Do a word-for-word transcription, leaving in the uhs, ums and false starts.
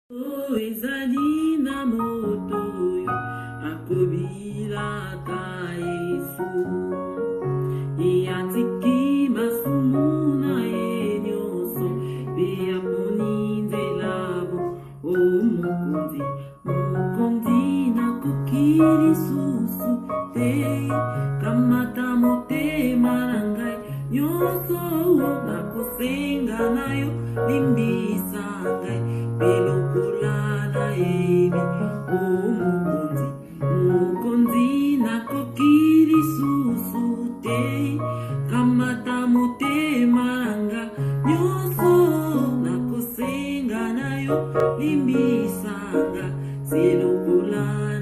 Ezali na moto oyo akobilaka Yesu, eyatiki masumu na ye nyonso mpe aponi nzela bo. O mokonzi, mokonzi nakoki lisusu te, kamata motema na ngai nyonso nakosenga na yo, limbisa ngai mpe lokola nayebi. O mokonzi, mokonzi nakoki lisusu te, kamata motema na ngai nyonso nakosenga na yo, limbisa ngai se lokola